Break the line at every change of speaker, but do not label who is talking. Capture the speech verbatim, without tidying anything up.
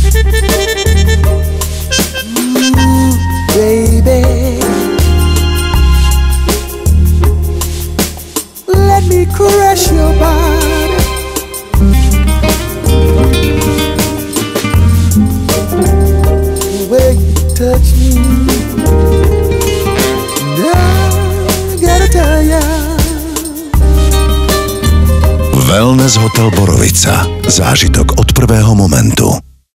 Ooh, baby, let me caress your body. The way you touch me, I gotta tell ya.
Wellness Hotel Borovica. Zážitok od prvého momentu.